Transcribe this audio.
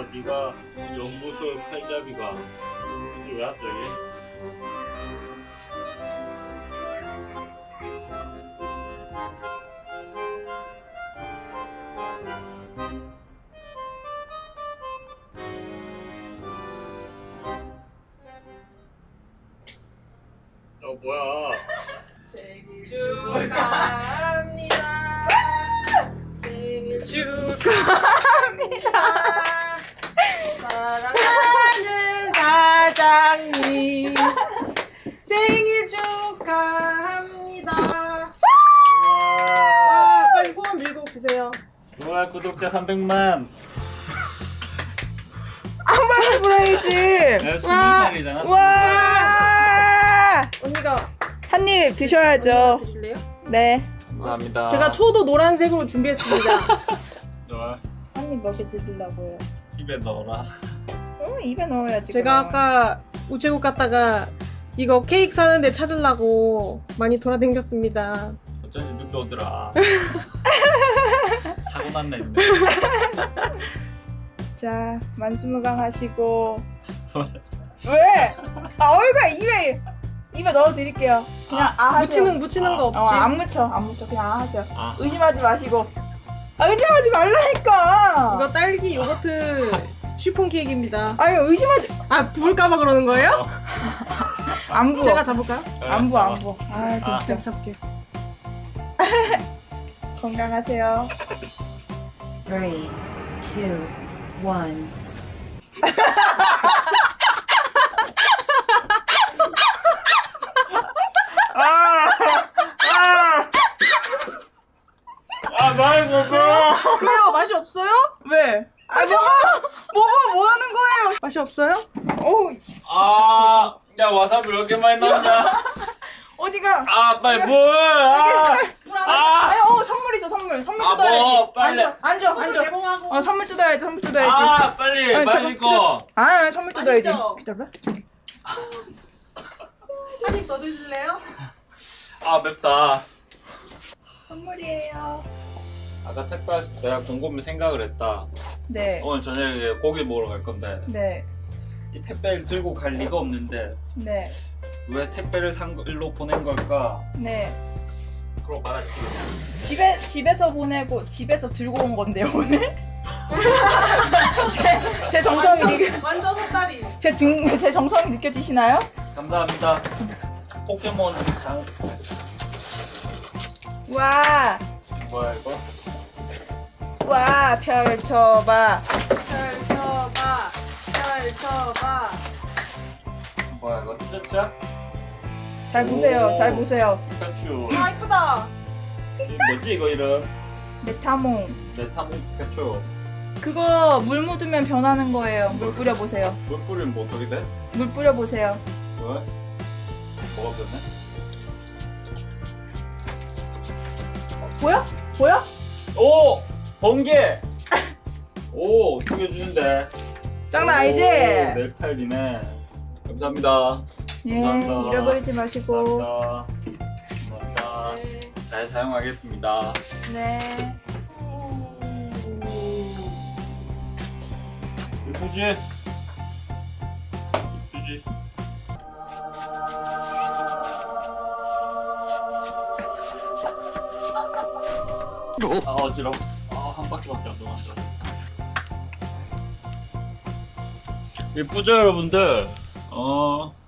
네가 연무술 칼잡이가 왜 왔어 여기? 뭐야? 생일 축하합니다. 생일 축하합니다. 사랑하는 사장님 생일 축하합니다. 와, 빨리 소원 빌고 보세요. 좋아, 구독자 300만. 한 번에 불어야지. 내가 20살이잖아. 와! 언니가 한 입 드셔야죠. 드실래요? 네. 감사합니다. 제가 초도 노란색으로 준비했습니다. 좋아. 한 입 먹여 드리려고요. 입에 넣어라. 입에 넣어야지. 제가 그럼. 아까 우체국 갔다가 이거 케이크 사는데 찾으려고 많이 돌아다녔습니다. 어쩐지 늦게 오더라. 사고 났네. 자, 만수무강 하시고. 왜? 아, 얼굴 입에 넣어 드릴게요. 그냥 하세요. 묻히는 거 없지? 안 묻혀. 그냥 하세요. 아. 의심하지 마시고. 의심하지 말라니까. 이거 딸기 요거트 쉬폰 케이크입니다. 아니, 의심하지. 부을까봐 그러는 거예요? 안 부어. 제가 잡을까요? 안 부어. 아, 진짜. 제가 잡게. 건강하세요. 3, 2, 1. 말 먹어. 왜요? 맛이 없어요? 왜? 뭐 하는 거예요? 맛이 없어요? 야 와사비 왜 이렇게 많이 넣었냐? 어디가? 빨리 물. 선물 있어, 선물. 선물 뭐, 뜯어야지. 빨리. 앉아. 개봉하고. 선물 뜯어야지. 빨리 아니, 마실 거. 선물 뜯어야지. 맛있죠? 기다려봐. 한 입 더 드실래요? 맵다. 선물이에요. 아까 택배 왔을 때 내가 곰곰이 생각을 했다. 네. 오늘 저녁에 고기 먹으러 갈 건데 네. 이 택배를 들고 갈 리가 없는데 네. 왜 택배를 산 걸로 보낸 걸까? 네. 그러고 말았지 그냥. 집에서 보내고 집에서 들고 온 건데요, 오늘? 제 정성이 완전 헛다리. 제 정성이 느껴지시나요? 감사합니다. 포켓몬 장. 와. 뭐야 이거? 와, 펼쳐봐. 펼쳐봐. 뭐야 이거 쩌쩌? 잘 보세요. 오. 잘 보세요. 피카츄. 이쁘다. 뭐지 이거 이름? 메타몽. 메타몽 피카츄. 그거 물 묻으면 변하는 거예요. 물 뿌려보세요. 물 뿌리면 뭐 어떻게 돼? 물 뿌려보세요. 왜? 뭐가 변해? 보여? 오! 번개! 오! 어떻게 해주는데? 장난 아니지? 내 스타일이네. 감사합니다. 예, 감사합니다. 잃어버리지 마시고. 감사합니다. 네. 잘 사용하겠습니다. 네. 예쁘지? 예쁘지? 어지러워. 한 바퀴밖에 안 돌았어. 예쁘죠 여러분들?